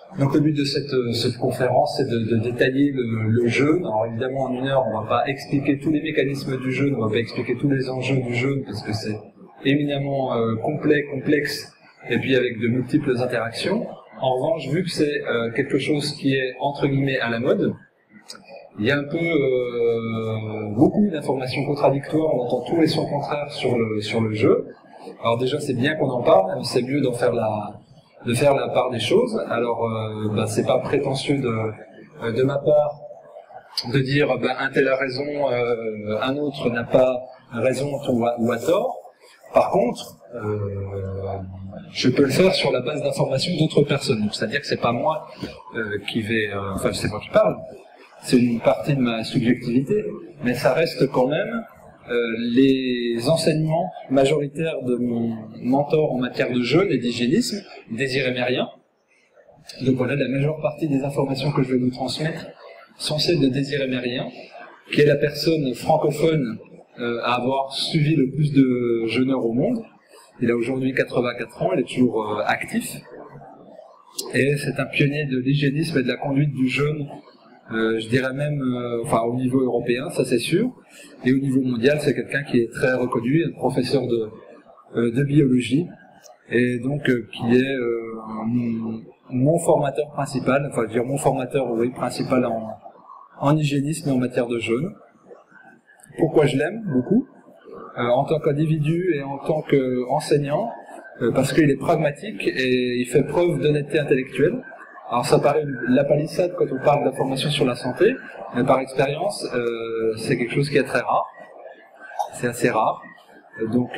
Donc le but de cette conférence, c'est de détailler le jeûne. Alors évidemment, en 1 heure, on ne va pas expliquer tous les mécanismes du jeûne, on ne va pas expliquer tous les enjeux du jeûne, parce que c'est éminemment complexe, et puis avec de multiples interactions. En revanche, vu que c'est quelque chose qui est entre guillemets à la mode, il y a un peu beaucoup d'informations contradictoires, on entend tous les sons contraires sur le jeu. Alors déjà, c'est bien qu'on en parle, c'est mieux de faire la part des choses. Alors, c'est pas prétentieux de ma part de dire un tel a raison, un autre n'a pas raison ou a tort. Par contre, je peux le faire sur la base d'informations d'autres personnes. C'est-à-dire que c'est pas moi qui vais, c'est moi qui parle. C'est une partie de ma subjectivité, mais ça reste quand même les enseignements majoritaires de mon mentor en matière de jeûne et d'hygiénisme, Désiré Mérien. Donc voilà, la majeure partie des informations que je vais vous transmettre sont celles de Désiré Mérien, qui est la personne francophone à avoir suivi le plus de jeûneurs au monde. Il a aujourd'hui 84 ans, il est toujours actif. Et c'est un pionnier de l'hygiénisme et de la conduite du jeûne, je dirais même, au niveau européen, ça c'est sûr. Et au niveau mondial, c'est quelqu'un qui est très reconnu, un professeur de biologie, et donc qui est mon formateur principal, mon formateur principal en hygiénisme et en matière de jeûne. Pourquoi je l'aime beaucoup en tant qu'individu et en tant qu'enseignant, parce qu'il est pragmatique et il fait preuve d'honnêteté intellectuelle. Alors ça paraît la palissade quand on parle d'informations sur la santé, mais par expérience, c'est quelque chose qui est très rare. C'est assez rare. Donc,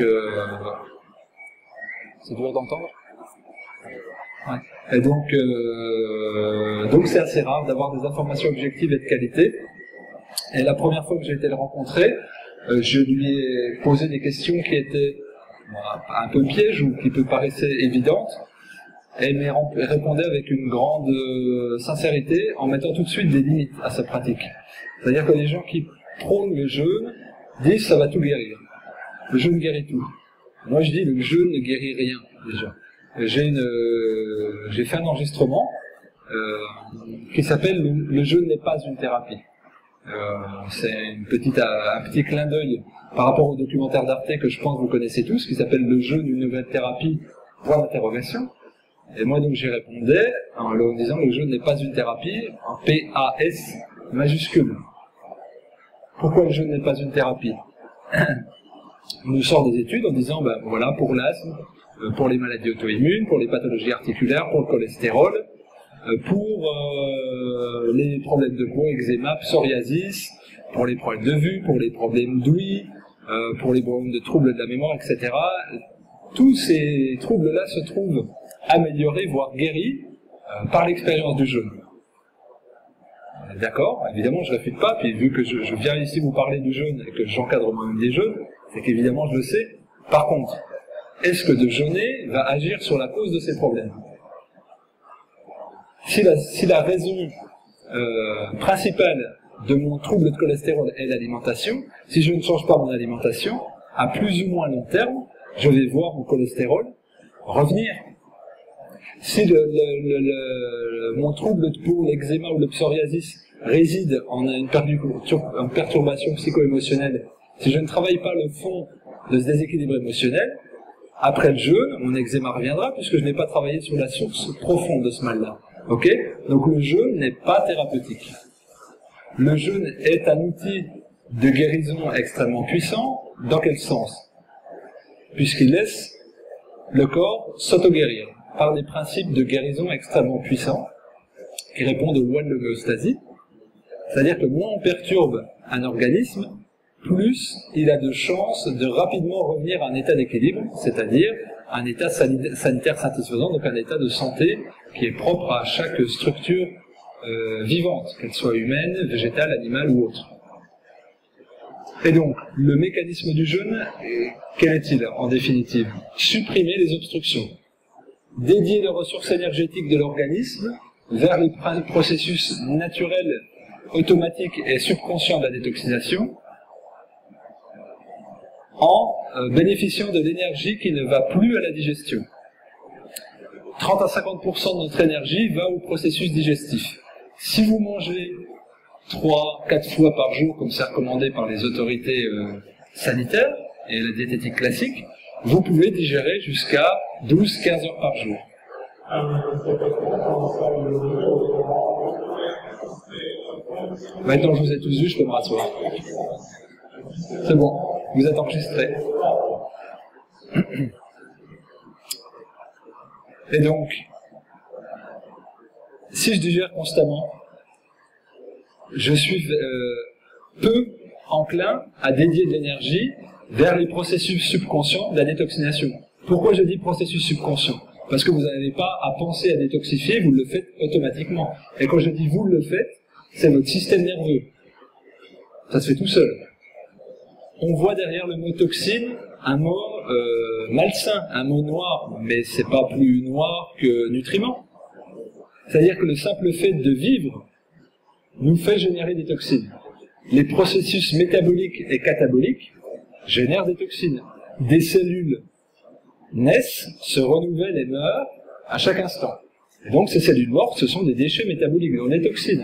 c'est dur d'entendre. Ouais. Et donc c'est assez rare d'avoir des informations objectives et de qualité. Et la première fois que j'ai été le rencontrer, je lui ai posé des questions qui étaient un peu pièges ou qui peut paraissaient évidentes. Et il me répondait avec une grande sincérité en mettant tout de suite des limites à sa pratique. C'est-à-dire que les gens qui prônent le jeûne disent ça va tout guérir. Le jeûne guérit tout. Moi je dis le jeûne ne guérit rien déjà. J'ai fait un enregistrement qui s'appelle le jeûne n'est pas une thérapie. C'est un petit clin d'œil par rapport au documentaire d'Arte que je pense que vous connaissez tous, qui s'appelle Le jeûne, une nouvelle thérapie, point d'interrogation. Et moi donc j'y répondais en disant le jeûne n'est pas une thérapie, en PAS majuscule. Pourquoi le jeûne n'est pas une thérapie? On nous sort des études en disant voilà, pour l'asthme, pour les maladies auto-immunes, pour les pathologies articulaires, pour le cholestérol, pour les problèmes de peau, eczéma, psoriasis, pour les problèmes de vue, pour les problèmes d'ouïe, pour les problèmes de troubles de la mémoire, etc. Tous ces troubles-là se trouvent améliorés, voire guéris, par l'expérience du jeûne. D'accord, évidemment je ne réfute pas, puis vu que je viens ici vous parler du jeûne et que j'encadre moi-même des jeûnes, c'est qu'évidemment je le sais. Par contre, est-ce que de jeûner va agir sur la cause de ces problèmes? Si la raison principale de mon trouble de cholestérol est l'alimentation, si je ne change pas mon alimentation, à plus ou moins long terme, je vais voir mon cholestérol revenir. Si mon trouble de peau, l'eczéma ou le psoriasis réside en une perturbation psycho-émotionnelle, si je ne travaille pas le fond de ce déséquilibre émotionnel, après le jeûne, mon eczéma reviendra puisque je n'ai pas travaillé sur la source profonde de ce mal-là. Ok? Donc le jeûne n'est pas thérapeutique. Le jeûne est un outil de guérison extrêmement puissant. Dans quel sens? Puisqu'il laisse le corps s'auto-guérir par des principes de guérison extrêmement puissants qui répondent aux lois de l'homéostasie. C'est-à-dire que moins on perturbe un organisme, plus il a de chances de rapidement revenir à un état d'équilibre, c'est-à-dire un état sanitaire satisfaisant, donc un état de santé qui est propre à chaque structure vivante, qu'elle soit humaine, végétale, animale ou autre. Et donc, le mécanisme du jeûne, quel est-il en définitive? Supprimer les obstructions. Dédier les ressources énergétiques de l'organisme vers les processus naturels, automatiques et subconscients de la détoxisation, en bénéficiant de l'énergie qui ne va plus à la digestion. 30 à 50% de notre énergie va au processus digestif. Si vous mangez 3-4 fois par jour, comme c'est recommandé par les autorités sanitaires et la diététique classique, vous pouvez digérer jusqu'à 12-15 heures par jour. Maintenant que je vous ai tous vus, je peux me rasseoir. C'est bon, vous êtes enregistrés. Et donc, si je digère constamment, je suis peu enclin à dédier de l'énergie vers les processus subconscients de la détoxination. Pourquoi je dis processus subconscient? Parce que vous n'avez pas à penser à détoxifier, vous le faites automatiquement. Et quand je dis vous le faites, c'est votre système nerveux. Ça se fait tout seul. On voit derrière le mot toxine un mot malsain, un mot noir, mais c'est pas plus noir que nutriment. C'est-à-dire que le simple fait de vivre nous fait générer des toxines. Les processus métaboliques et cataboliques génèrent des toxines. Des cellules naissent, se renouvellent et meurent à chaque instant. Et donc ces cellules mortes, ce sont des déchets métaboliques, donc des toxines.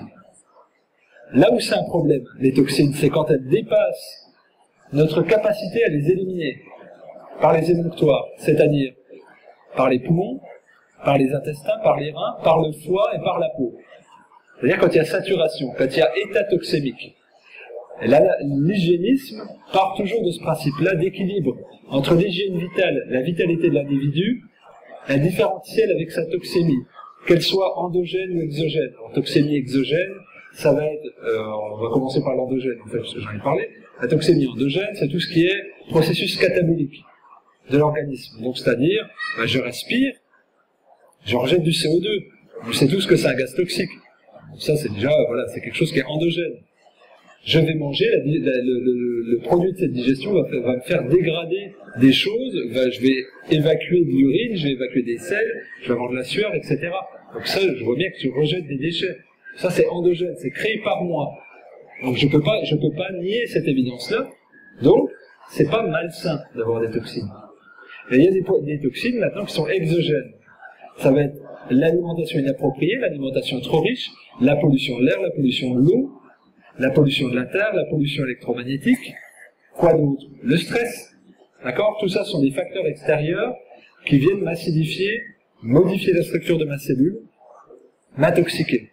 Là où c'est un problème, les toxines, c'est quand elles dépassent notre capacité à les éliminer par les émonctoires, c'est-à-dire par les poumons, par les intestins, par les reins, par le foie et par la peau. C'est-à-dire quand il y a saturation, quand il y a état toxémique. Et là, l'hygiénisme part toujours de ce principe-là d'équilibre entre l'hygiène vitale, la vitalité de l'individu, la différentielle avec sa toxémie, qu'elle soit endogène ou exogène. En toxémie exogène, ça va être, on va commencer par l'endogène, en fait, parce que j'en ai parlé. La toxémie endogène, c'est tout ce qui est processus catabolique de l'organisme. Donc, c'est-à-dire, je respire, je rejette du CO2. On sait tous que c'est un gaz toxique. Donc ça, c'est déjà, voilà, c'est quelque chose qui est endogène. Je vais manger, le produit de cette digestion va me faire dégrader des choses, je vais évacuer de l'urine, je vais évacuer des sels, je vais avoir de la sueur, etc. Donc ça, je vois bien que je rejette des déchets. Ça, c'est endogène, c'est créé par moi. Donc je peux pas nier cette évidence-là. Donc, c'est pas malsain d'avoir des toxines. Et il y a des toxines maintenant qui sont exogènes. Ça va être l'alimentation inappropriée, l'alimentation trop riche, la pollution de l'air, la pollution de l'eau, la pollution de la terre, la pollution électromagnétique. Quoi d'autre? Le stress. D'accord? Tout ça sont des facteurs extérieurs qui viennent m'acidifier, modifier la structure de ma cellule, m'intoxiquer.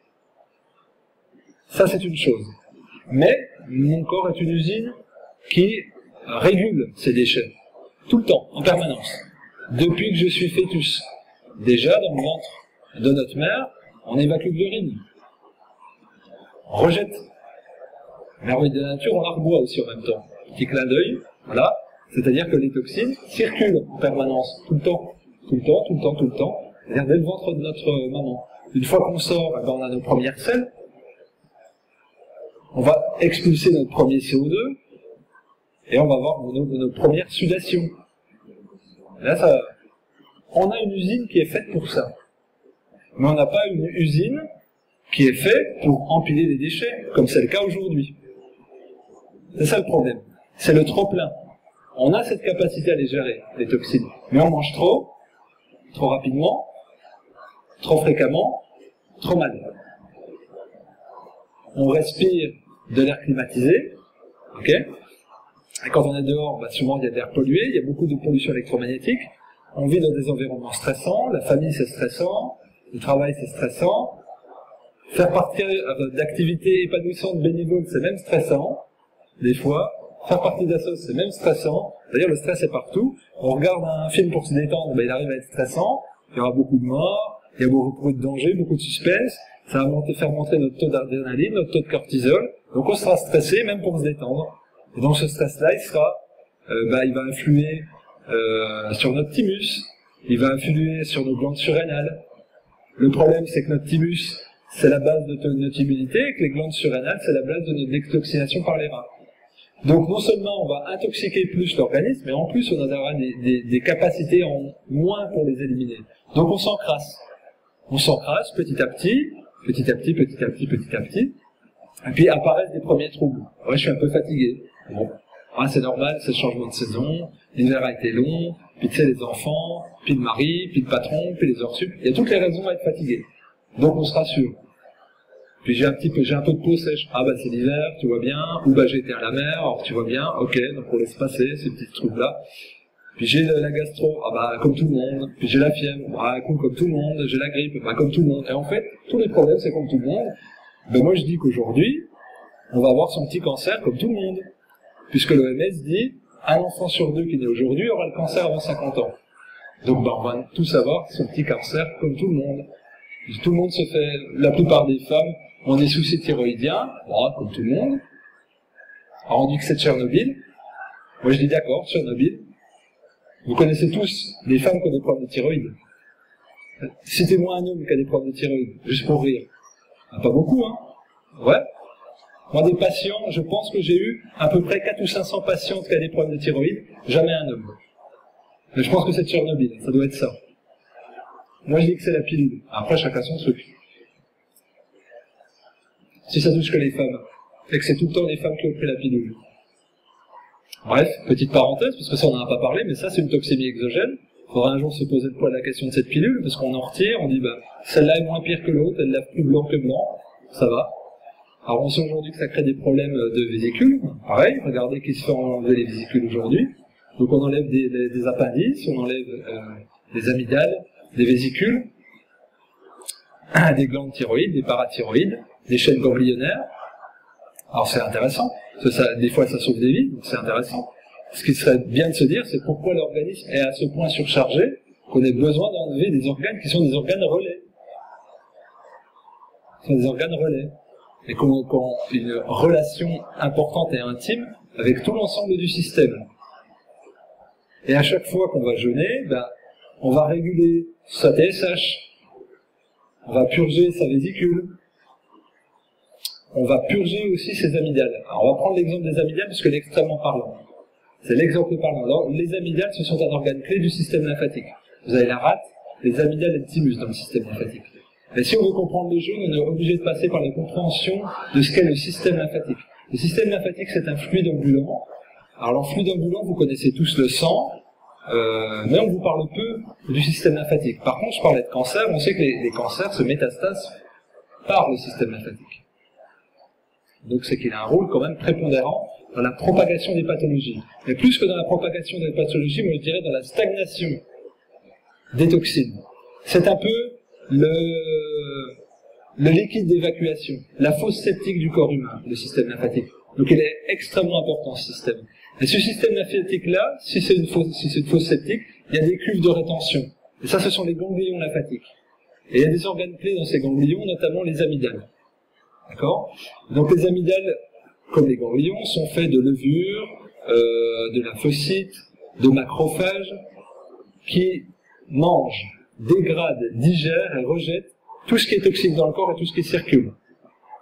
Ça, c'est une chose. Mais mon corps est une usine qui régule ces déchets. Tout le temps, en permanence. Depuis que je suis fœtus. Déjà, dans le ventre de notre mère, on évacue de l'urine. On rejette. Merveille de la nature, on la reboit aussi en même temps. Petit clin d'œil, voilà. C'est-à-dire que les toxines circulent en permanence, tout le temps. Tout le temps, tout le temps, tout le temps. C'est-à-dire dès le ventre de notre maman. Une fois qu'on sort, on a nos premières selles. On va expulser notre premier CO2 et on va avoir nos premières sudations. Là, on a une usine qui est faite pour ça. Mais on n'a pas une usine qui est faite pour empiler des déchets, comme c'est le cas aujourd'hui. C'est ça le problème. C'est le trop-plein. On a cette capacité à les gérer, les toxines. Mais on mange trop rapidement, trop fréquemment, trop mal. On respire de l'air climatisé, ok? Et quand on est dehors, souvent il y a de l'air pollué, il y a beaucoup de pollution électromagnétique. On vit dans des environnements stressants, la famille c'est stressant, le travail c'est stressant. Faire partie d'activités épanouissantes, bénévoles, c'est même stressant, des fois. Faire partie d'assos, c'est même stressant. C'est-à-dire le stress est partout. On regarde un film pour se détendre, il arrive à être stressant. Il y aura beaucoup de morts, il y a beaucoup de dangers, beaucoup de suspense. Ça va faire monter notre taux d'adrénaline, notre taux de cortisol. Donc on sera stressé même pour se détendre. Et donc ce stress-là, il va influer sur notre thymus. Il va influer sur nos glandes surrénales. Le problème, c'est que notre thymus, c'est la base de notre immunité, et que les glandes surrénales, c'est la base de notre détoxination par les reins. Donc non seulement on va intoxiquer plus l'organisme, mais en plus on aura des capacités en moins pour les éliminer. Donc on s'encrasse. On s'encrasse petit à petit, petit à petit, petit à petit, petit à petit. Et puis apparaissent des premiers troubles. Ouais, je suis un peu fatigué. Bon. Ah, c'est normal, c'est le changement de saison, l'hiver a été long, puis tu sais, les enfants, puis le mari, puis le patron, puis les heures sup. Il y a toutes les raisons à être fatigué. Donc on se rassure. Puis j'ai un peu de peau sèche. Ah bah c'est l'hiver, tu vois bien. Ou bah j'ai été à la mer, alors tu vois bien. Ok, donc on laisse passer ces petits trucs-là. Puis j'ai la gastro, ah bah comme tout le monde. Puis j'ai la fièvre, ah cool comme tout le monde. J'ai la grippe, bah comme tout le monde. Et en fait, tous les problèmes c'est comme tout le monde. Ben moi je dis qu'aujourd'hui, on va avoir son petit cancer comme tout le monde. Puisque l'OMS dit, un enfant sur deux qui naît aujourd'hui aura le cancer avant 50 ans. Donc bah on va tous avoir son petit cancer comme tout le monde. Tout le monde se fait, la plupart des femmes ont des soucis thyroïdiens, voilà, comme tout le monde. Alors on dit que c'est Tchernobyl. Moi je dis d'accord, Tchernobyl. Vous connaissez tous des femmes qui ont des problèmes de thyroïde. Citez-moi un homme qui a des problèmes de thyroïde, juste pour rire. Ah, pas beaucoup, hein. Ouais. Moi des patients, je pense que j'ai eu à peu près 400 ou 500 patientes qui ont des problèmes de thyroïde, jamais un homme. Mais je pense que c'est Tchernobyl, ça doit être ça. Moi je dis que c'est la pilule. Après chacun son truc. Si ça touche que les femmes, et que c'est tout le temps les femmes qui ont pris la pilule. Bref, petite parenthèse, parce que ça on n'en a pas parlé, mais ça c'est une toxémie exogène. Il faudra un jour se poser le poids de la question de cette pilule, parce qu'on en retire, on dit bah celle-là est moins pire que l'autre, elle lave plus blanc que blanc, ça va. Alors on sait aujourd'hui que ça crée des problèmes de vésicules, pareil, regardez qui se fait enlever les vésicules aujourd'hui. Donc on enlève des appendices, on enlève des amygdales, des vésicules, des glandes thyroïdes, des parathyroïdes, des chaînes ganglionnaires. Alors c'est intéressant, parce que ça, des fois ça sauve des vies, donc c'est intéressant. Ce qui serait bien de se dire, c'est pourquoi l'organisme est à ce point surchargé qu'on ait besoin d'enlever des organes qui sont des organes relais. Ce sont des organes relais. Et qu'on a une relation importante et intime avec tout l'ensemble du système. Et à chaque fois qu'on va jeûner, ben, on va réguler sa TSH, on va purger sa vésicule, on va purger aussi ses amygdales. Alors on va prendre l'exemple des amygdales puisque c'est extrêmement parlant. C'est l'exemple parlant. Alors, les amygdales, ce sont un organe clé du système lymphatique. Vous avez la rate, les amygdales et le thymus dans le système lymphatique. Mais si on veut comprendre le jeûne, on est obligé de passer par la compréhension de ce qu'est le système lymphatique. Le système lymphatique, c'est un fluide ambulant. Alors, le fluide ambulant, vous connaissez tous le sang, mais on vous parle peu du système lymphatique. Par contre, je parlais de cancer, on sait que les cancers se métastasent par le système lymphatique. Donc, c'est qu'il a un rôle quand même prépondérant dans la propagation des pathologies. Mais plus que dans la propagation des pathologies, moi je dirais dans la stagnation des toxines. C'est un peu le liquide d'évacuation, la fosse septique du corps humain, le système lymphatique. Donc il est extrêmement important ce système. Et ce système lymphatique-là, si c'est une fosse septique, il y a des cuves de rétention. Et ça, ce sont les ganglions lymphatiques. Et il y a des organes clés dans ces ganglions, notamment les amygdales. D'accord ? Donc les amygdales, comme les ganglions, sont faits de levures, de lymphocytes, de macrophages, qui mangent, dégradent, digèrent et rejettent tout ce qui est toxique dans le corps et tout ce qui circule. Ok ?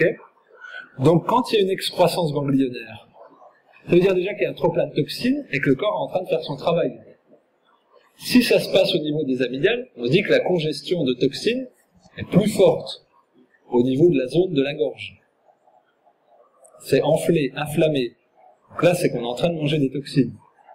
Donc quand il y a une excroissance ganglionnaire, ça veut dire déjà qu'il y a un trop plein de toxines et que le corps est en train de faire son travail. Si ça se passe au niveau des amygdales, on se dit que la congestion de toxines est plus forte au niveau de la zone de la gorge. C'est enflé, inflammé. Donc là, c'est qu'on est en train de manger des toxines.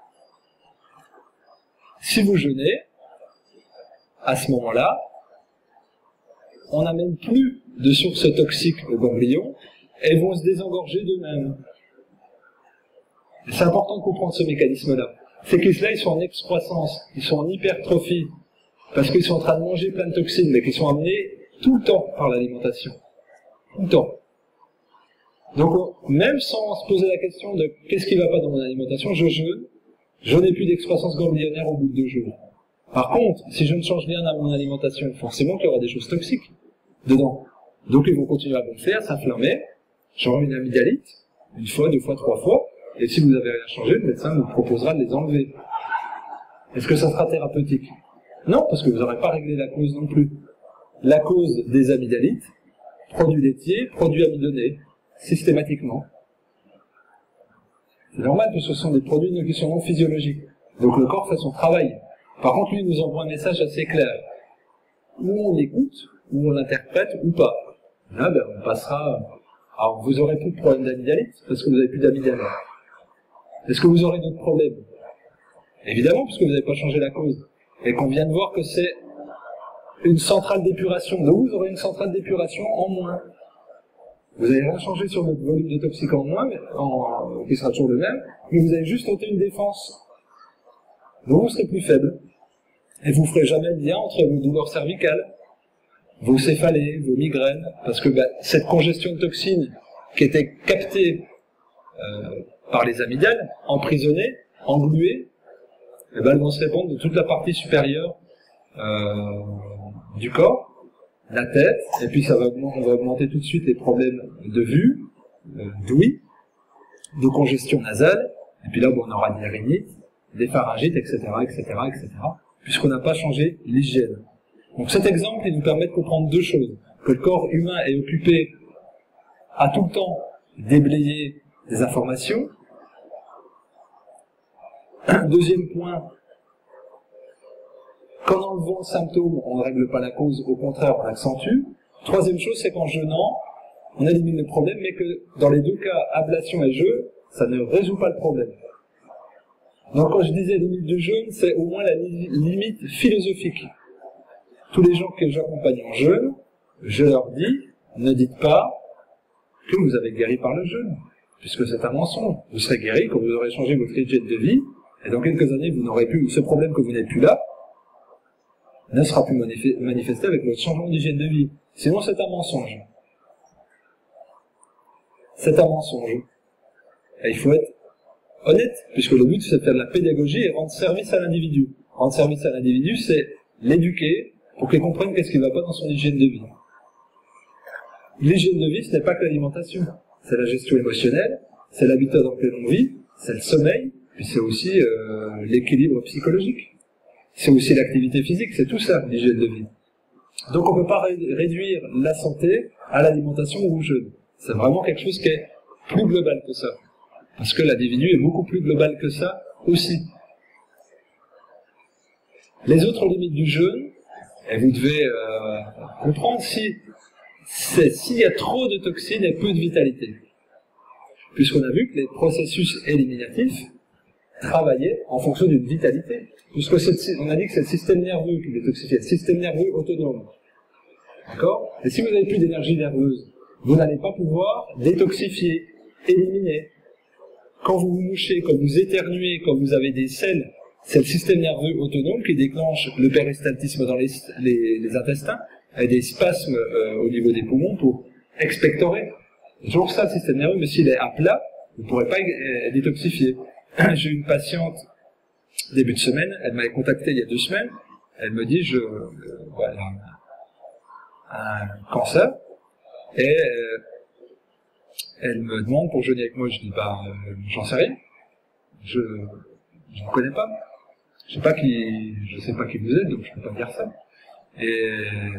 Si vous jeûnez, à ce moment-là, on n'amène plus de sources toxiques aux ganglions, elles vont se désengorger d'eux-mêmes. C'est important de comprendre ce mécanisme-là. C'est que là, ils sont en excroissance, ils sont en hypertrophie, parce qu'ils sont en train de manger plein de toxines, mais qu'ils sont amenés tout le temps par l'alimentation. Tout le temps. Donc, même sans se poser la question de qu'est-ce qui ne va pas dans mon alimentation, je jeûne, je n'ai plus d'excroissance ganglionnaire au bout de 2 jours. Par contre, si je ne change rien à mon alimentation, forcément qu'il y aura des choses toxiques dedans. Donc, ils vont continuer à gonfler, à s'inflammer, genre une amygdalite, 1 fois, 2 fois, 3 fois, et si vous n'avez rien changé, le médecin vous proposera de les enlever. Est-ce que ça sera thérapeutique? Non, parce que vous n'aurez pas réglé la cause non plus. La cause des amygdalites, produits laitiers, produits amidonnés. Systématiquement. C'est normal que ce sont des produits qui sont non physiologiques. Donc le corps fait son travail. Par contre, lui, il nous envoie un message assez clair. Ou on l'écoute, ou on l'interprète, ou pas. Là, ben, on passera... Alors, vous aurez plus de problème d'amygdalite, parce que vous n'avez plus d'amygdale. Est-ce que vous aurez d'autres problèmes? Évidemment, puisque vous n'avez pas changé la cause. Et qu'on vient de voir que c'est une centrale d'épuration. Donc vous aurez une centrale d'épuration en moins. Vous n'avez rien changé sur votre volume de toxiques en moins, qui sera toujours le même, mais vous avez juste ôté une défense. Donc vous serez plus faible. Et vous ne ferez jamais le lien entre vos douleurs cervicales, vos céphalées, vos migraines, parce que cette congestion de toxines qui était captée par les amygdales, emprisonnée, engluée, elles vont se répandre de toute la partie supérieure du corps, la tête, et puis on va augmenter tout de suite les problèmes de vue, d'ouïe, de congestion nasale, et puis là on aura des rhinites, des pharyngites, etc., puisqu'on n'a pas changé l'hygiène. Donc cet exemple, il nous permet de comprendre deux choses. Que le corps humain est occupé à tout le temps déblayer des informations. Deuxième point, qu'en enlevant le symptôme, on ne règle pas la cause, au contraire, on l'accentue. Troisième chose, c'est qu'en jeûnant, on élimine le problème, mais que dans les deux cas, ablation et jeûne, ça ne résout pas le problème. Donc quand je disais limite de jeûne, c'est au moins la limite philosophique. Tous les gens que j'accompagne en jeûne, je leur dis, ne dites pas que vous avez guéri par le jeûne, puisque c'est un mensonge. Vous serez guéri quand vous aurez changé votre hygiène de vie, et dans quelques années, vous n'aurez plus ce problème que vous n'êtes plus là, ne sera plus manifesté avec votre changement d'hygiène de vie. Sinon, c'est un mensonge. C'est un mensonge. Et il faut être honnête, puisque le but, c'est de faire de la pédagogie et rendre service à l'individu. Rendre service à l'individu, c'est l'éduquer pour qu'il comprenne qu'est-ce qui ne va pas dans son hygiène de vie. L'hygiène de vie, ce n'est pas que l'alimentation. C'est la gestion émotionnelle, c'est l'habitat dans lequel on vit, c'est le sommeil, puis c'est aussi l'équilibre psychologique. C'est aussi l'activité physique, c'est tout ça, l'hygiène de vie. Donc on ne peut pas réduire la santé à l'alimentation ou au jeûne. C'est vraiment quelque chose qui est plus global que ça. Parce que l'individu est beaucoup plus global que ça aussi. Les autres limites du jeûne, et vous devez comprendre s'il y a trop de toxines et peu de vitalité. Puisqu'on a vu que les processus éliminatifs travaillaient en fonction d'une vitalité. Puisque on a dit que c'est le système nerveux qui détoxifie, le système nerveux autonome. D'accord? Et si vous n'avez plus d'énergie nerveuse, vous n'allez pas pouvoir détoxifier, éliminer. Quand vous vous mouchez, quand vous éternuez, quand vous avez des selles, c'est le système nerveux autonome qui déclenche le péristaltisme dans les intestins, avec des spasmes au niveau des poumons pour expectorer. C'est toujours ça le système nerveux, mais s'il est à plat, vous ne pourrez pas détoxifier. J'ai une patiente, début de semaine, elle m'avait contacté il y a 2 semaines, elle me dit, elle a un cancer, et elle me demande pour jeûner avec moi, je dis, j'en sais rien, je ne connais pas, je sais pas qui vous êtes, donc je peux pas dire ça. Et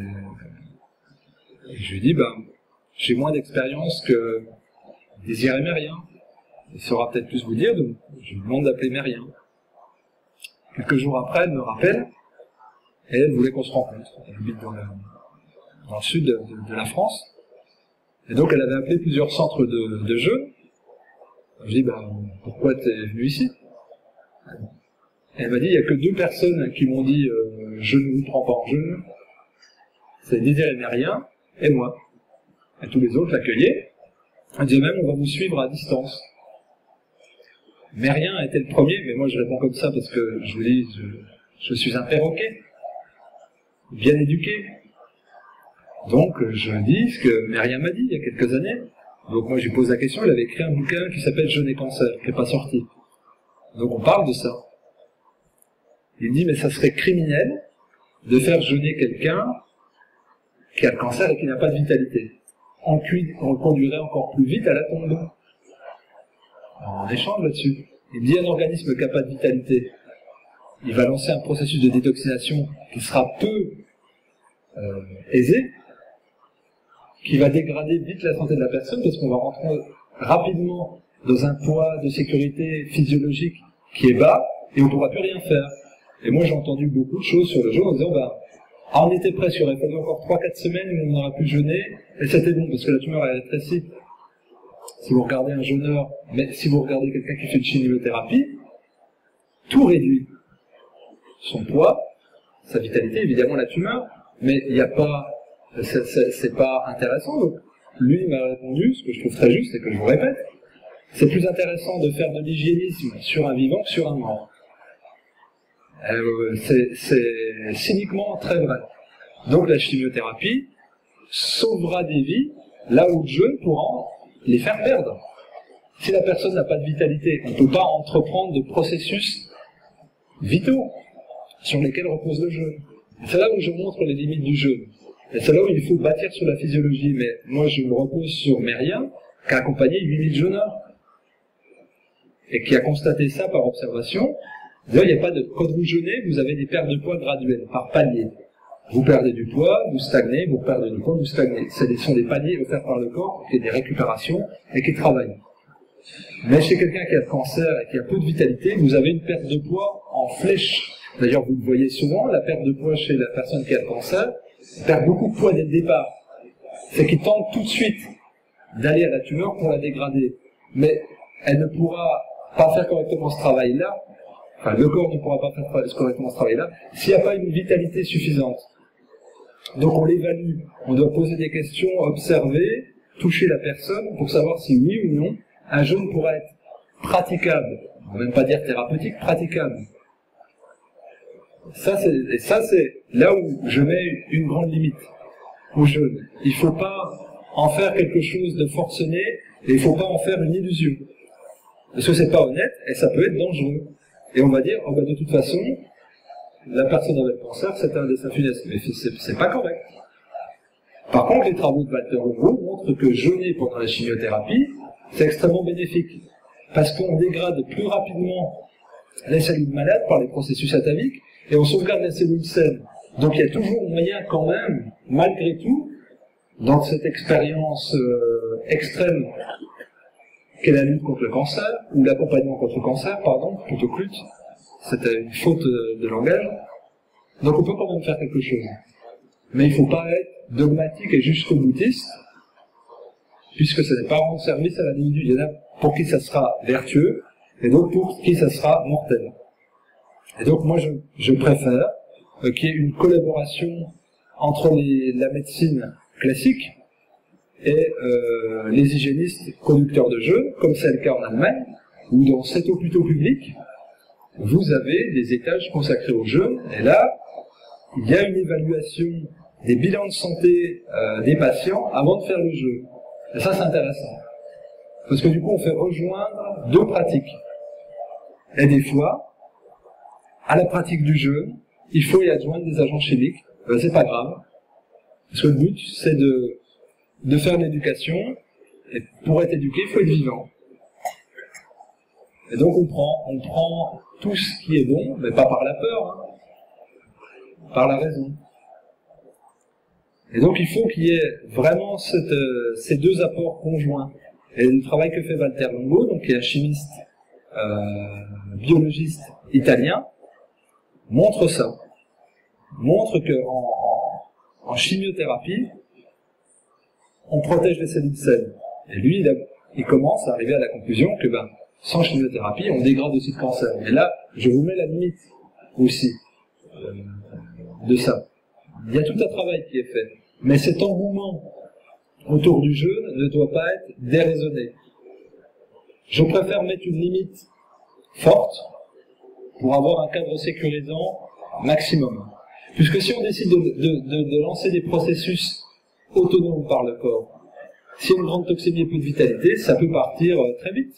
je lui dis, j'ai moins d'expérience que Désiré Mérien. Il saura peut-être plus vous dire, donc je lui demande d'appeler Mérien. Quelques jours après, elle me rappelle, et elle voulait qu'on se rencontre. Elle habite dans le sud de la France. Et donc elle avait appelé plusieurs centres de jeûne. Je lui dis, pourquoi tu es venu ici? Et elle m'a dit, il n'y a que 2 personnes qui m'ont dit, je ne vous prends pas en jeûne. C'est Désiré Mérien et moi. Et tous les autres l'accueillaient. Elle disait même, on va vous suivre à distance. Mérien était le premier, mais moi je réponds comme ça parce que je vous dis, je suis un perroquet, bien éduqué. Donc je dis ce que Mérien m'a dit il y a quelques années. Donc moi je lui pose la question, il avait écrit un bouquin qui s'appelle Jeûne et cancer, qui n'est pas sorti. Donc on parle de ça. Il dit, mais ça serait criminel de faire jeûner quelqu'un qui a le cancer et qui n'a pas de vitalité. On le conduirait encore plus vite à la tombe. On échange là-dessus. Il dit, un organisme qui n'a pas de vitalité, il va lancer un processus de détoxination qui sera peu aisé, qui va dégrader vite la santé de la personne, parce qu'on va rentrer rapidement dans un poids de sécurité physiologique qui est bas, et on ne pourra plus rien faire. Et moi j'ai entendu beaucoup de choses sur le jeûne en disant, on était presque, il aurait fallu encore 3-4 semaines où on n'aurait plus jeûné, et c'était bon, parce que la tumeur a rétréci. si vous regardez un jeûneur, mais si vous regardez quelqu'un qui fait une chimiothérapie, tout réduit. Son poids, sa vitalité, évidemment la tumeur, mais il n'y a pas, c'est pas intéressant. Donc, lui m'a répondu, ce que je trouve très juste et que je vous répète, c'est plus intéressant de faire de l'hygiénisme sur un vivant que sur un mort. C'est cyniquement très vrai. Donc la chimiothérapie sauvera des vies là où le jeûne pourra les faire perdre. Si la personne n'a pas de vitalité, on ne peut pas entreprendre de processus vitaux sur lesquels repose le jeûne. C'est là où je montre les limites du jeûne. Et c'est là où il faut bâtir sur la physiologie. Mais moi, je me repose sur Mérien, qui a accompagné 8000 jeûneurs. Et qui a constaté ça par observation. D'ailleurs, il n'y a pas de... Quand vous jeûnez, vous avez des pertes de poids graduelles, par palier. Vous perdez du poids, vous stagnez, vous perdez du poids, vous stagnez. Ce sont des paliers offerts par le corps, qui est des récupérations, et qui travaillent. Mais chez quelqu'un qui a le cancer et qui a peu de vitalité, vous avez une perte de poids en flèche. D'ailleurs, vous le voyez souvent, la perte de poids chez la personne qui a le cancer perd beaucoup de poids dès le départ. C'est qu'il tente tout de suite d'aller à la tumeur pour la dégrader. Mais elle ne pourra pas faire correctement ce travail-là, enfin le corps ne pourra pas faire correctement ce travail-là, s'il n'y a pas une vitalité suffisante. Donc on l'évalue, on doit poser des questions, observer, toucher la personne pour savoir si oui ou non un jeûne pourra être praticable, on ne va même pas dire thérapeutique, praticable. Ça c'est là où je mets une grande limite au jeûne. Il ne faut pas en faire quelque chose de forcené et il ne faut pas en faire une illusion. Parce que c'est pas honnête et ça peut être dangereux. Et on va dire, oh ben de toute façon, la personne avec le cancer, c'est un destin funeste. Mais c'est pas correct. Par contre, les travaux de Walter Longo montrent que jeûner pendant la chimiothérapie, c'est extrêmement bénéfique. Parce qu'on dégrade plus rapidement les cellules malades par les processus ataviques et on sauvegarde les cellules saines. Donc il y a toujours moyen quand même, malgré tout, dans cette expérience extrême qu'est la lutte contre le cancer, ou l'accompagnement contre le cancer, pardon, plutôt que lutte, c'était une faute de langage. Donc on peut quand même faire quelque chose. Mais il ne faut pas être dogmatique et jusqu'au boutiste, puisque ce n'est pas rendre service à l'individu. Il y en a pour qui ça sera vertueux, et d'autres pour qui ça sera mortel. Et donc moi je préfère qu'il y ait une collaboration entre la médecine classique et les hygiénistes conducteurs de jeûne, comme c'est le cas en Allemagne, où dans cet hôpital public, vous avez des étages consacrés au jeûne, et là, il y a une évaluation des bilans de santé des patients avant de faire le jeûne. Et ça, c'est intéressant. Parce que du coup, on fait rejoindre deux pratiques. Et des fois, à la pratique du jeûne, il faut y adjoindre des agents chimiques. C'est pas grave. Parce que le but, c'est de faire l'éducation, et pour être éduqué, il faut être vivant. Et donc on prend tout ce qui est bon, mais pas par la peur, hein, par la raison. Et donc il faut qu'il y ait vraiment ces deux apports conjoints. Et le travail que fait Walter Longo, donc qui est un chimiste, biologiste italien, montre ça. Montre que en chimiothérapie, on protège les cellules saines. Et lui, il commence à arriver à la conclusion que sans chimiothérapie, on dégrade aussi le cancer. Et là, je vous mets la limite aussi de ça. Il y a tout un travail qui est fait. Mais cet engouement autour du jeûne ne doit pas être déraisonné. Je préfère mettre une limite forte pour avoir un cadre sécurisant maximum. Puisque si on décide de lancer des processus autonomes par le corps, s'il y a une grande toxémie et peu de vitalité, ça peut partir très vite.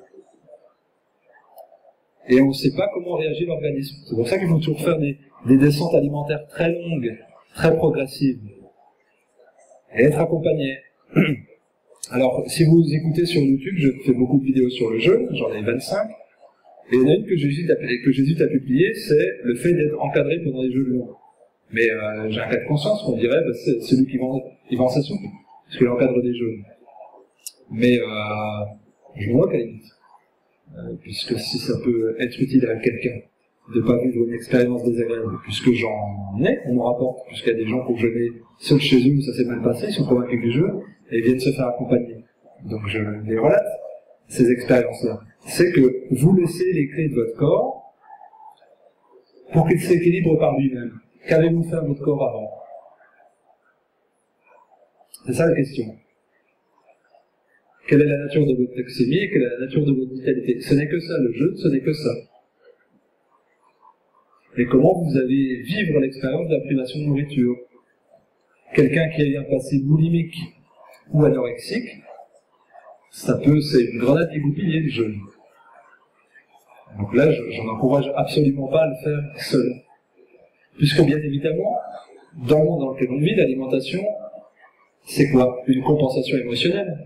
Et on ne sait pas comment réagit l'organisme. C'est pour ça qu'il faut toujours faire des descentes alimentaires très longues, très progressives. Et être accompagné. Alors, si vous écoutez sur YouTube, je fais beaucoup de vidéos sur le jeûne, j'en ai 25. Et il y en a une que j'hésite à publier, c'est le fait d'être encadré pendant les jeûnes longs. Mais j'ai un cas de conscience qu'on dirait, c'est celui qui vend sa soupe, parce qu'il encadre des jeûnes. Mais je me moque à la limite. Puisque si ça peut être utile à quelqu'un de ne pas vivre une expérience désagréable, puisque j'en ai, on me rapporte, puisqu'il y a des gens qui ont jeûné seuls chez eux, ça s'est mal passé, ils sont convaincus du jeûne, et ils viennent se faire accompagner. donc je les relate, ces expériences-là, c'est que vous laissez les clés de votre corps pour qu'il s'équilibre par lui-même. Qu'avez-vous fait à votre corps avant? C'est ça la question. Quelle est la nature de votre toxémie et quelle est la nature de votre vitalité? Ce n'est que ça, le jeûne, ce n'est que ça. Et comment vous allez vivre l'expérience de la privation de nourriture? Quelqu'un qui a eu un passé boulimique ou anorexique, c'est une grenade dégoupillée, le jeûne. Donc là, j'en encourage absolument pas à le faire seul. Puisque bien évidemment, dans le monde dans lequel on vit, l'alimentation, c'est quoi? Une compensation émotionnelle.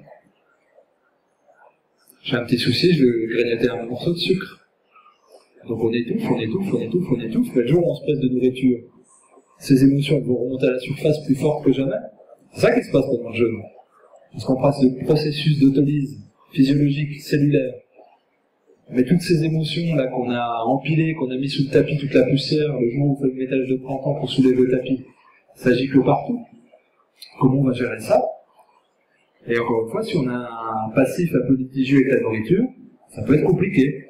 J'ai un petit souci, je vais grignoter un morceau de sucre. Donc on étouffe, mais le jour où on se presse de nourriture, ces émotions vont remonter à la surface plus fortes que jamais. C'est ça qui se passe pendant le jeûne. Parce qu'on passe le processus d'autolyse physiologique, cellulaire. Mais toutes ces émotions-là qu'on a empilées, qu'on a mis sous le tapis, toute la poussière, le jour où on fait le ménage de printemps pour soulever le tapis, ça gicle partout. Comment on va gérer ça? Et encore une fois, si on a un passif un peu litigieux avec la nourriture, ça peut être compliqué.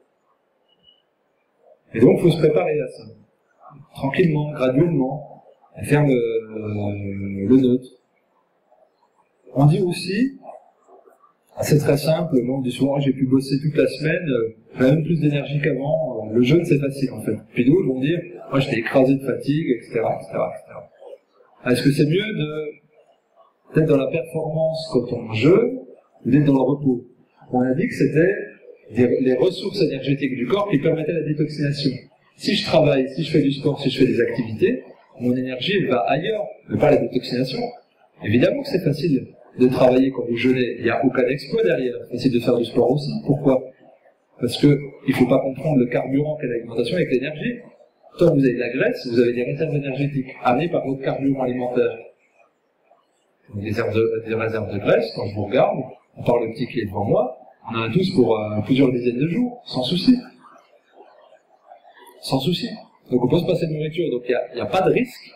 Et donc, il faut se préparer à ça. Tranquillement, graduellement, à faire le neutre. On dit aussi, c'est très simple, on dit souvent j'ai pu bosser toute la semaine, j'ai même plus d'énergie qu'avant, le jeûne c'est facile en fait. Puis d'autres vont dire, moi j'étais écrasé de fatigue, etc. Est-ce que c'est mieux d'être dans la performance quand on jeûne ou d'être dans le repos? On a dit que c'était les ressources énergétiques du corps qui permettaient la détoxination. Si je travaille, si je fais du sport, si je fais des activités, mon énergie elle va ailleurs, mais pas la détoxination. Évidemment que c'est facile de travailler quand vous jeûnez, il n'y a aucun exploit derrière. C'est facile de faire du sport aussi. Pourquoi? Parce que il ne faut pas confondre le carburant qu'est l'alimentation avec l'énergie. Tant que vous avez de la graisse, vous avez des réserves énergétiques amenées par votre carburant alimentaire. Donc, des réserves de graisse, quand je vous regarde, à part le petit qui est devant moi, on en a tous pour plusieurs dizaines de jours, sans souci. Sans souci. Donc on peut se passer de nourriture, donc il n'y a pas de risque.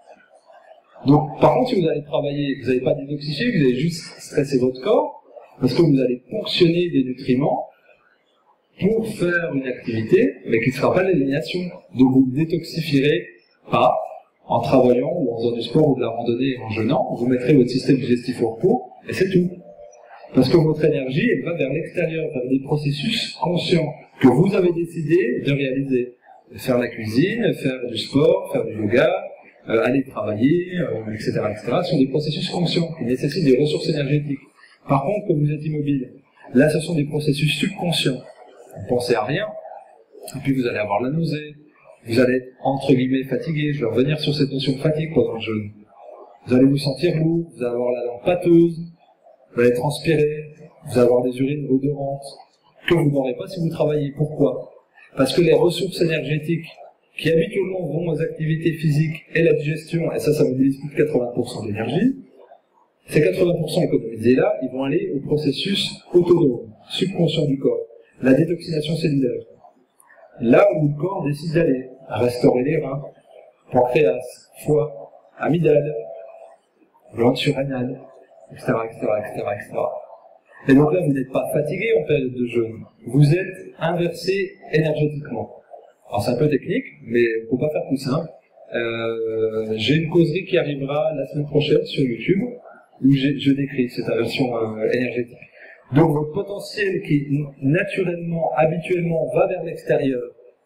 Donc, par contre, si vous allez travailler, vous n'allez pas détoxifier, vous allez juste stresser votre corps, parce que vous allez ponctionner des nutriments pour faire une activité, mais qui ne sera pas l'élimination. Donc, vous ne détoxifierez pas en travaillant ou en faisant du sport ou de la randonnée en jeûnant. Vous mettrez votre système digestif au repos, et c'est tout. Parce que votre énergie, elle va vers l'extérieur, vers des processus conscients que vous avez décidé de réaliser. Faire la cuisine, faire du sport, faire du yoga, aller travailler, etc., etc., sont des processus conscients qui nécessitent des ressources énergétiques. Par contre, quand vous êtes immobile, là, ce sont des processus subconscients. Vous ne pensez à rien, et puis vous allez avoir la nausée, vous allez être, entre guillemets, fatigué. Je vais revenir sur cette notion de fatigue pendant le jeûne. Vous allez vous sentir lourd, vous allez avoir la langue pâteuse, vous allez transpirer, vous allez avoir des urines odorantes, que vous n'aurez pas si vous travaillez. Pourquoi? Parce que les ressources énergétiques qui habituellement vont aux activités physiques et la digestion, et ça mobilise plus de 80% d'énergie, ces 80% économisés là, ils vont aller au processus autonome, subconscient du corps, la détoxination cellulaire. Là où le corps décide d'aller, à restaurer les reins, pancréas, foie, amygdale, glande surrénale, etc., etc. Et donc là, vous n'êtes pas fatigué en période de jeûne, vous êtes inversé énergétiquement. Alors c'est un peu technique, mais on ne peut pas faire plus simple. J'ai une causerie qui arrivera la semaine prochaine sur YouTube, où je décris cette inversion énergétique. Donc votre potentiel qui naturellement, habituellement va vers l'extérieur,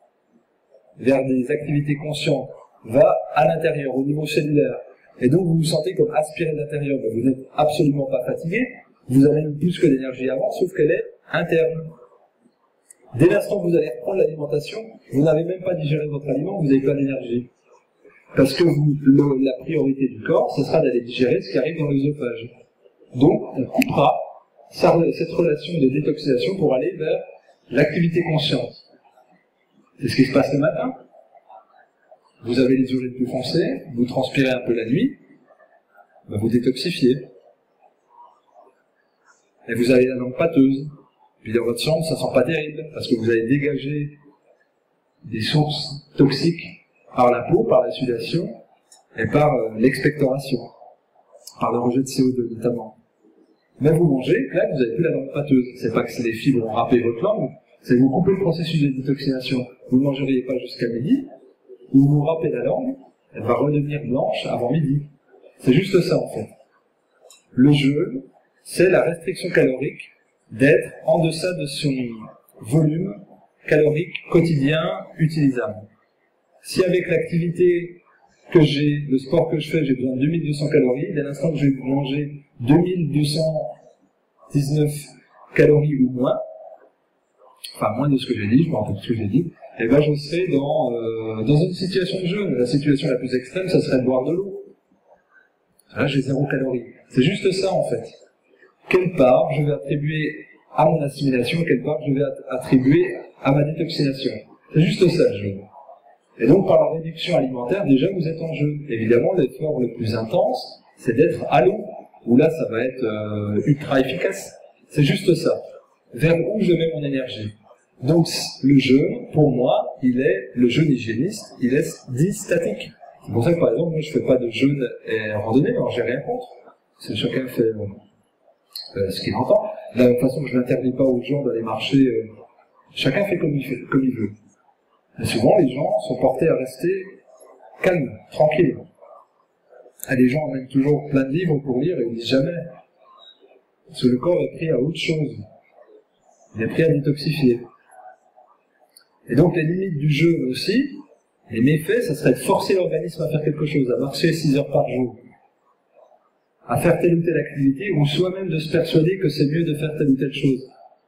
vers des activités conscientes, va à l'intérieur, au niveau cellulaire. Et donc vous vous sentez comme aspiré de l'intérieur, mais vous n'êtes absolument pas fatigué, vous avez même plus que d'énergie avant, sauf qu'elle est interne. Dès l'instant que vous allez reprendre l'alimentation, vous n'avez même pas digéré votre aliment, vous n'avez pas d'énergie. Parce que la priorité du corps, ce sera d'aller digérer ce qui arrive dans l'œsophage. Donc, on coupera cette relation de détoxination pour aller vers l'activité consciente. C'est ce qui se passe le matin. Vous avez les urines plus foncées, vous transpirez un peu la nuit, ben vous détoxifiez. Et vous avez la langue pâteuse. Puis dans votre chambre, ça sent pas terrible, parce que vous avez dégagé des sources toxiques par la peau, par la sudation, et par l'expectoration, par le rejet de CO2 notamment. Mais vous mangez, là, vous n'avez plus la langue pâteuse. C'est pas que les fibres ont râpé votre langue, c'est que vous coupez le processus de détoxination. Vous ne mangeriez pas jusqu'à midi, ou vous râpez la langue, elle va redevenir blanche avant midi. C'est juste ça, en fait. Le jeûne, c'est la restriction calorique d'être en deçà de son volume calorique quotidien utilisable. Si avec l'activité que j'ai, le sport que je fais, j'ai besoin de 2200 calories, dès l'instant que je vais manger 2219 calories ou moins, enfin moins de ce que j'ai dit, je me rappelle de ce que j'ai dit, et ben je serai dans une situation de jeûne. La situation la plus extrême, ça serait de boire de l'eau. Là, j'ai 0 calories. C'est juste ça, en fait. Quelle part je vais attribuer à mon assimilation, quelle part je vais attribuer à ma détoxination. C'est juste ça, le jeûne. Et donc, par la réduction alimentaire, déjà, vous êtes en jeûne. Évidemment, l'effort le plus intense, c'est d'être à l'eau, où là, ça va être ultra efficace. C'est juste ça. Vers où je mets mon énergie. Donc, le jeûne, pour moi, le jeûne hygiéniste, il est dit statique. C'est pour ça que, par exemple, moi, je fais pas de jeûne et randonnée, alors j'ai rien contre. C'est chacun fait ce qu'il entend. De la même façon que je n'interdis pas aux gens d'aller marcher, chacun fait comme il veut. Et souvent, les gens sont portés à rester calmes, tranquilles. Et les gens emmènent toujours plein de livres pour lire et ils disent jamais. Parce que le corps est pris à autre chose. Il est pris à détoxifier. Et donc, les limites du jeûne aussi, les méfaits, ça serait de forcer l'organisme à faire quelque chose, à marcher 6 heures par jour, à faire telle ou telle activité, ou soi-même de se persuader que c'est mieux de faire telle ou telle chose.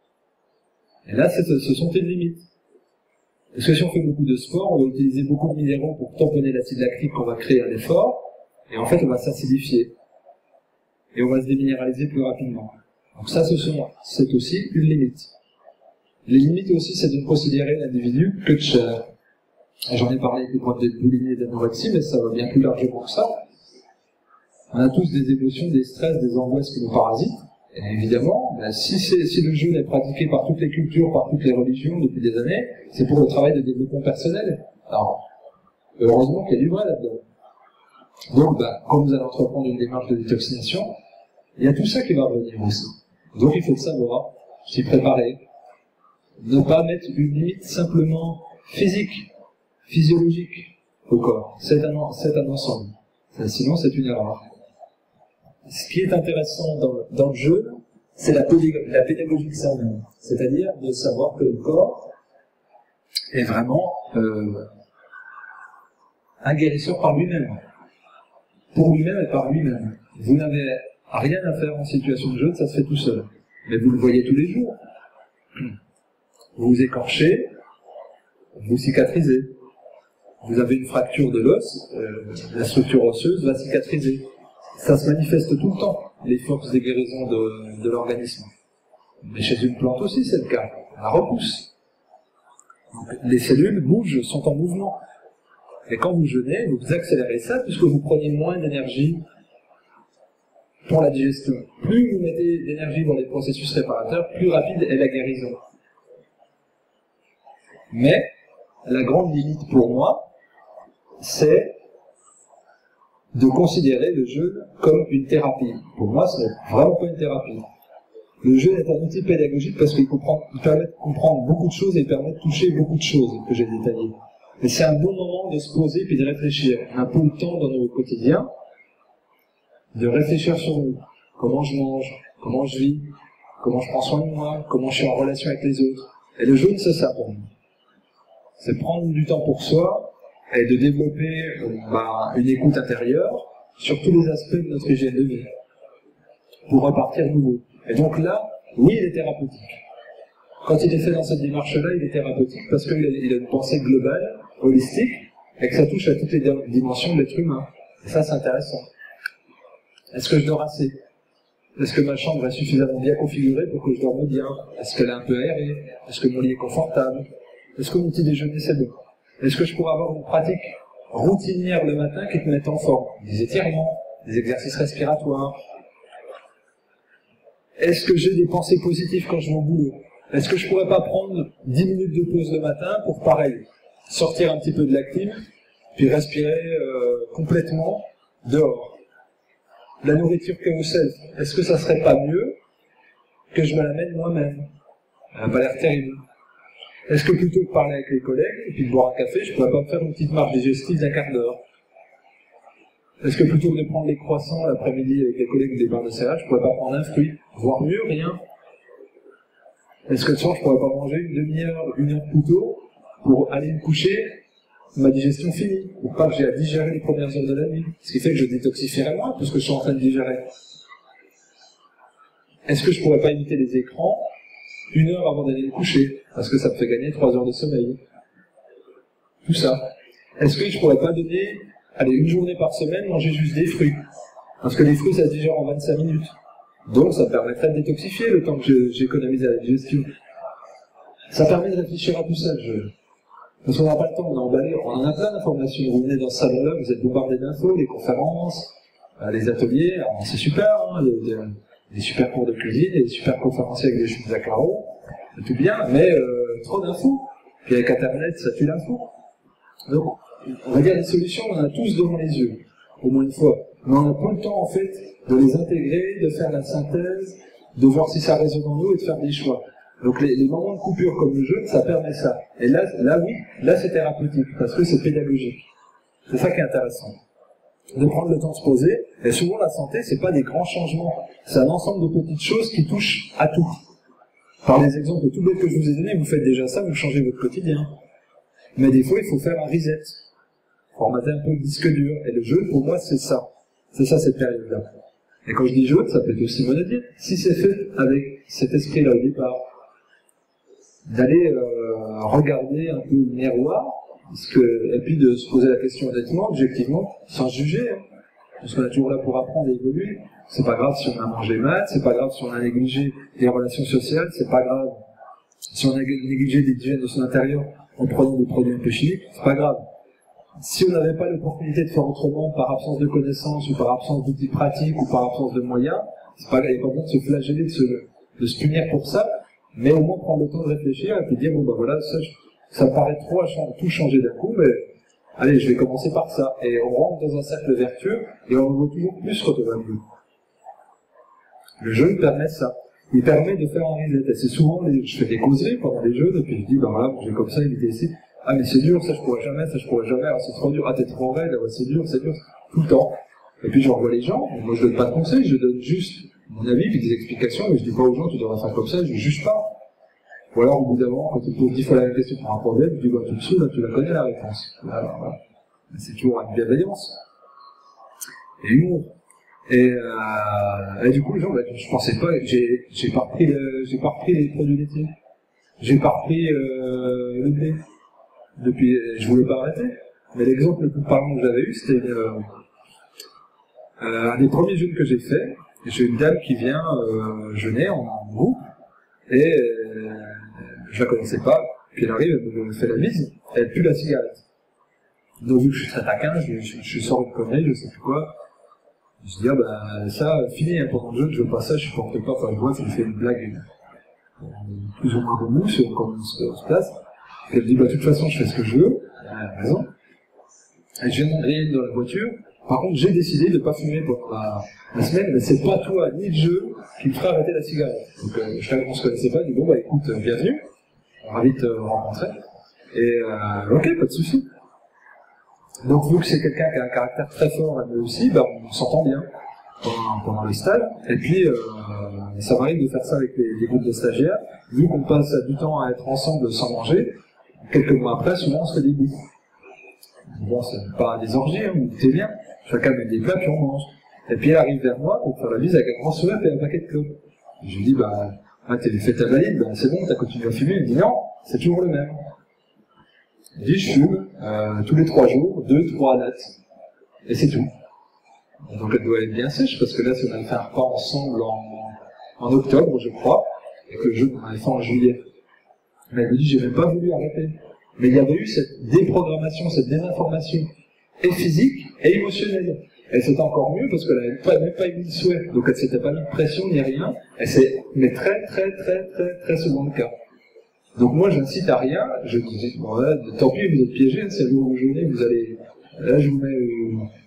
Et là, ce sont tes limites. Parce que si on fait beaucoup de sport, on va utiliser beaucoup de minéraux pour tamponner l'acide lactique qu'on va créer à l'effort, et en fait, on va s'acidifier. Et on va se déminéraliser plus rapidement. Donc ça, c'est aussi une limite. Les limites aussi, c'est de ne considérer l'individu que de chair. J'en ai parlé avec les problèmes de boulimie et d'anorexie, mais ça va bien plus largement que ça. On a tous des émotions, des stress, des angoisses qui nous parasitent. Et évidemment, si le jeûne est pratiqué par toutes les cultures, par toutes les religions depuis des années, c'est pour le travail de développement personnel. Alors, heureusement qu'il y a du vrai là-dedans. Donc, quand vous allez entreprendre une démarche de détoxination, il y a tout ça qui va revenir aussi. Donc, il faut le savoir, s'y préparer. Ne pas mettre une limite simplement physique, physiologique au corps. C'est un ensemble. Sinon, c'est une erreur. Ce qui est intéressant dans le jeûne, c'est la pédagogie que ça emmène. C'est-à-dire de savoir que le corps est vraiment un guérisseur par lui-même. Pour lui-même et par lui-même. Vous n'avez rien à faire en situation de jeûne, ça se fait tout seul. Mais vous le voyez tous les jours. Vous vous écorchez, vous cicatrisez. Vous avez une fracture de l'os, la structure osseuse va cicatriser. Ça se manifeste tout le temps, les forces de guérison de l'organisme. Mais chez une plante aussi, c'est le cas. Elle repousse. Donc, les cellules bougent, sont en mouvement. Et quand vous jeûnez, vous accélérez ça puisque vous prenez moins d'énergie pour la digestion. Plus vous mettez d'énergie dans les processus réparateurs, plus rapide est la guérison. Mais la grande limite pour moi, c'est de considérer le jeûne comme une thérapie. Pour moi, ce n'est vraiment pas une thérapie. Le jeûne est un outil pédagogique parce qu'il permet de comprendre beaucoup de choses et il permet de toucher beaucoup de choses que j'ai détaillées. Mais c'est un bon moment de se poser et de réfléchir. On a un peu le temps dans nos quotidiens de réfléchir sur nous. Comment je mange, comment je vis, comment je prends soin de moi, comment je suis en relation avec les autres. Et le jeûne, c'est ça pour moi. C'est prendre du temps pour soi et de développer une écoute intérieure sur tous les aspects de notre hygiène de vie pour repartir nouveau. Et donc là, oui, il est thérapeutique. Quand il est fait dans cette démarche-là, il est thérapeutique parce qu'il a une pensée globale, holistique, et que ça touche à toutes les dimensions de l'être humain. Et ça, c'est intéressant. Est-ce que je dors assez? Est-ce que ma chambre est suffisamment bien configurée pour que je dorme bien? Est-ce qu'elle est un peu aérée? Est-ce que mon lit est confortable? Est-ce que mon petit déjeuner c'est bon? Est-ce que je pourrais avoir une pratique routinière le matin qui te mette en forme? Des étirements, des exercices respiratoires. Est-ce que j'ai des pensées positives quand je vais au boulot? Est-ce que je pourrais pas prendre 10 minutes de pause le matin pour, pareil, sortir un petit peu de la clim, puis respirer complètement dehors? La nourriture carousel, est-ce que ça serait pas mieux que je me l'amène moi-même? Elle n'a pas l'air terrible. Est-ce que plutôt que de parler avec les collègues et puis de boire un café, je pourrais pas me faire une petite marche digestive d'un quart d'heure? Est-ce que plutôt que de prendre les croissants l'après-midi avec les collègues ou des barres de céréales, je pourrais pas prendre un fruit? Voire mieux, rien? Est-ce que le soir, je pourrais pas manger une demi-heure, une heure plus tôt pour aller me coucher, ma digestion finie, pour pas que j'ai à digérer les premières heures de la nuit? Ce qui fait que je détoxifierai moins tout ce que je suis en train de digérer. Est-ce que je pourrais pas éviter les écrans une heure avant d'aller me coucher, parce que ça me fait gagner 3 heures de sommeil? Tout ça. Est-ce que je pourrais pas donner, allez, une journée par semaine, manger juste des fruits? Parce que les fruits, ça se digère en 25 minutes. Donc, ça me permettrait de détoxifier le temps que j'économise à la digestion. Ça permet de réfléchir à tout ça, parce qu'on n'a pas le temps, on est emballé, on en a plein d'informations. Vous venez dans ce salon-là, vous êtes bombardé d'infos, les conférences, les ateliers, c'est super, hein, les super cours de cuisine, les super conférenciers avec des chutes à carreaux, c'est tout bien, mais trop d'infos. Puis avec Internet, ça tue l'info. Donc, on va dire les solutions, on en a tous devant les yeux, au moins une fois. Mais on n'a pas le temps, en fait, de les intégrer, de faire la synthèse, de voir si ça résonne en nous et de faire des choix. Donc les moments de coupure comme le jeu, ça permet ça. Et là oui, là c'est thérapeutique, parce que c'est pédagogique. C'est ça qui est intéressant. De prendre le temps de se poser, et souvent la santé, c'est pas des grands changements, c'est un ensemble de petites choses qui touchent à tout. Par les exemples tout bêtes que je vous ai donnés, vous faites déjà ça, vous changez votre quotidien. Mais des fois, il faut faire un reset. Formater un peu le disque dur. Et le jeu, pour moi, c'est ça. C'est ça, cette période-là. Et quand je dis jeu, ça peut être aussi monodique. Si c'est fait avec cet esprit-là au départ, d'aller regarder un peu le miroir, et puis de se poser la question honnêtement, objectivement, sans juger, hein, parce qu'on est toujours là pour apprendre et évoluer. C'est pas grave si on a mangé mal, c'est pas grave si on a négligé les relations sociales, c'est pas grave si on a négligé l'hygiène de son intérieur en prenant des produits un peu chimiques, c'est pas grave. Si on n'avait pas l'opportunité de faire autrement par absence de connaissances ou par absence d'outils pratiques ou par absence de moyens, c'est pas grave, il n'y a pas besoin de se flageller, de se punir pour ça, mais au moins prendre le temps de réfléchir et puis dire, bon bah voilà, ça me paraît trop à tout changer d'un coup, mais allez, je vais commencer par ça. Et on rentre dans un cercle vertueux et on veut toujours plus retrouver mieux. Le jeu permet ça. Il permet de faire un reset. Et c'est souvent, je fais des causeries pendant les jeux, et puis je dis, ben voilà, je vais comme ça éviter ici. Ah mais c'est dur, ça je pourrais jamais, ah c'est trop dur, ah t'es trop raide, ouais, c'est dur, tout le temps. Et puis je revois les gens, moi je donne pas de conseils, je donne juste mon avis, puis des explications, mais je dis pas aux gens, tu devrais faire comme ça, je juge pas. Ou alors au bout d'un moment, quand ils posent 10 fois la même question pour un problème, je dis, bah tu me saoules, là, tu la connais la réponse. Alors, voilà. C'est toujours une bienveillance. Et humour. Et du coup, les gens, bah, je pensais pas, j'ai pas repris les produits laitiers. J'ai pas repris le blé. Depuis, je voulais pas arrêter. Mais l'exemple le plus parlant que j'avais eu, c'était un des premiers jeûnes que j'ai fait. J'ai une dame qui vient jeûner en groupe, et je la connaissais pas. Puis elle arrive, elle me fait la mise, elle pue la cigarette. Donc vu que je suis très taquin, je sors une connerie, je sais plus quoi. Je dis, ah ben ça, fini, hein, pendant le jeûne, je veux pas ça, je supporte pas, enfin bref, il fait une blague plus ou moins de mousse, comme on se place. Et elle dit, bah de toute façon, je fais ce que je veux, elle a raison. Et je viens de griller dans la voiture. Par contre, j'ai décidé de pas fumer pendant la semaine, mais c'est pas toi, ni le jeu, qui me fera arrêter la cigarette. Donc je savais qu'on se connaissait pas, je dis, bon bah écoute, bienvenue, ravi de te rencontrer. Et ok, pas de souci. Donc vu que c'est quelqu'un qui a un caractère très fort, elle aussi, bah, on s'entend bien pendant les stages. Et puis ça m'arrive de faire ça avec les groupes de stagiaires. Vu qu'on passe du temps à être ensemble sans manger, quelques mois après, souvent on se fait des bouts. Bon, c'est pas des orgies, hein, vous doutez bien. Chacun met des plats puis on mange. Et puis elle arrive vers moi pour faire la bise avec un grand sourire et un paquet de clopes. Je lui dis, bah, t'as fait ta valide, bah, c'est bon, t'as continué à fumer. Il me dit, non, c'est toujours le même. Je dis, je fume tous les 3 jours, 2-3 dates. Et c'est tout. Donc elle doit être bien sèche, parce que là, si on avait fait un repas ensemble en octobre, je crois, et que le jeu, on avait fait en juillet. Mais elle me dit, j'ai même pas voulu arrêter. Mais il y avait eu cette déprogrammation, cette désinformation, et physique, et émotionnelle. Et c'était encore mieux, parce qu'elle n'avait même pas émis de souhait. Donc elle s'était pas mis de pression, ni rien. Et c'est, mais très, très, très, très, très souvent le cas. Donc moi, j'incite à rien, je dis, bon, là, tant pis, vous êtes piégés, c'est le jour où vous jeûnez, vous allez, là, je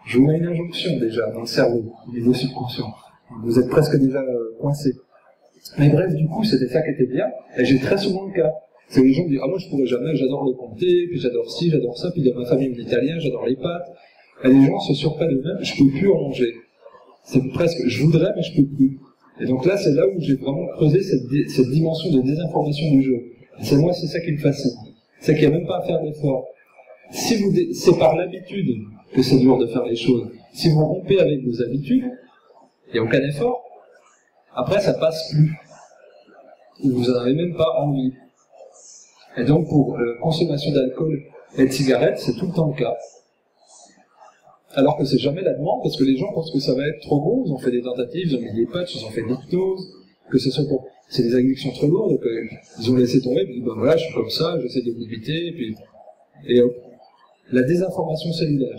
Je vous mets une injonction déjà dans le cerveau, au niveau subconscient. Vous êtes presque déjà coincé. Mais bref, du coup, c'était ça qui était bien, et j'ai très souvent le cas. C'est que les gens me disent, ah moi je pourrais jamais, j'adore le comté, puis j'adore ci, j'adore ça, puis dans ma famille l'italien, j'adore les pâtes. Et les gens se surprennent eux-mêmes, je peux plus en manger. C'est presque, je voudrais, mais je peux plus. Et donc là, c'est là où j'ai vraiment creusé cette dimension de désinformation du jeu. Et c'est moi, c'est ça qui me fascine. C'est qu'il n'y a même pas à faire d'effort. C'est par l'habitude que c'est dur de faire les choses. Si vous rompez avec vos habitudes, il n'y a aucun effort. Après, ça passe plus. Vous n'en avez même pas envie. Et donc, pour consommation d'alcool et de cigarettes, c'est tout le temps le cas. Alors que c'est jamais la demande, parce que les gens pensent que ça va être trop gros, ils ont fait des tentatives, ils ont mis des patchs, ils ont fait de l'hypnose, que ce soit pour... C'est des addictions trop lourdes, donc ils ont laissé tomber, puis ben voilà, je suis comme ça, j'essaie de m'éviter, et puis... Et hop. La désinformation cellulaire.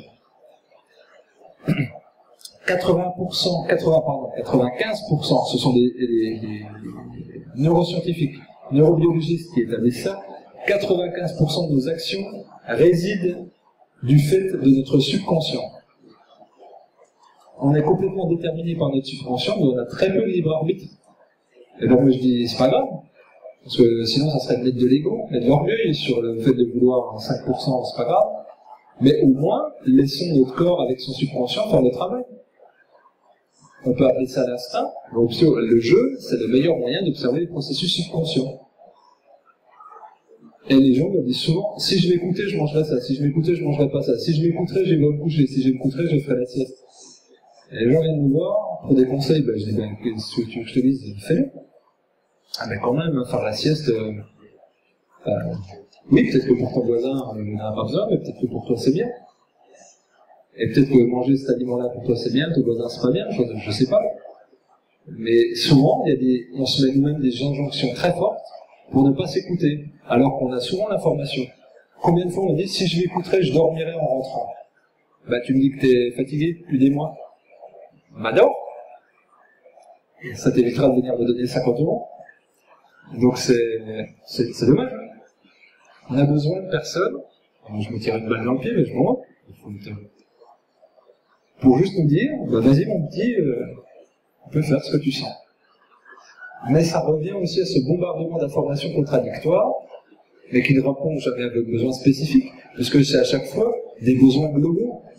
95%, ce sont des neuroscientifiques, neurobiologistes qui établissent ça, 95% de nos actions résident du fait de notre subconscient. On est complètement déterminé par notre subconscient, mais on a très peu de libre arbitre. Et donc moi je dis, c'est pas grave, parce que sinon ça serait de mettre de l'ego, mettre de l'orgueil sur le fait de vouloir 5%, c'est pas grave. Mais au moins, laissons notre corps avec son subconscient faire le travail. On peut appeler ça l'instinct. Le jeu, c'est le meilleur moyen d'observer les processus subconscients. Et les gens me disent souvent, si je m'écoutais, je mangerais ça. Si je m'écoutais, je mangerais pas ça. Si je m'écouterais, je vais me coucher. Si je m'écouterais, je ferais la sieste. Et les gens viennent me voir pour des conseils. Ben, je dis, ben, qu'est-ce que tu veux que je te dise? Fais-le. Ah, ben, quand même, faire la sieste, oui, peut-être que pour ton voisin, il n'en a pas besoin, mais peut-être que pour toi, c'est bien. Et peut-être que manger cet aliment-là pour toi, c'est bien, ton voisin, c'est pas bien, je sais pas. Mais souvent, on se met nous-mêmes des injonctions très fortes pour ne pas s'écouter, alors qu'on a souvent l'information. Combien de fois on dit, si je m'écouterais, je dormirais en rentrant? Bah, tu me dis que t'es fatigué depuis des mois. Bah, dors. Ça t'évitera de venir me donner 50 €. Donc c'est dommage. On a besoin de personne, je me tire une balle dans le pied, mais je m'en moque. Pour juste nous dire, bah vas-y mon petit, on peut faire ce que tu sens. Mais ça revient aussi à ce bombardement d'informations contradictoires, mais qui ne répondent jamais à vos besoins spécifiques, puisque c'est à chaque fois des besoins globaux.